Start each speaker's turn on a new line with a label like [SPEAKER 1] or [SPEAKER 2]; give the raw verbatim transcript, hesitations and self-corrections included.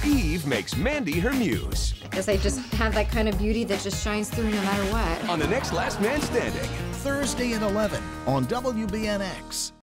[SPEAKER 1] Eve makes Mandy her muse.
[SPEAKER 2] Guess I just have that kind of beauty that just shines through no matter what.
[SPEAKER 1] On the next Last Man Standing.
[SPEAKER 3] Thursday at eleven on W B N X.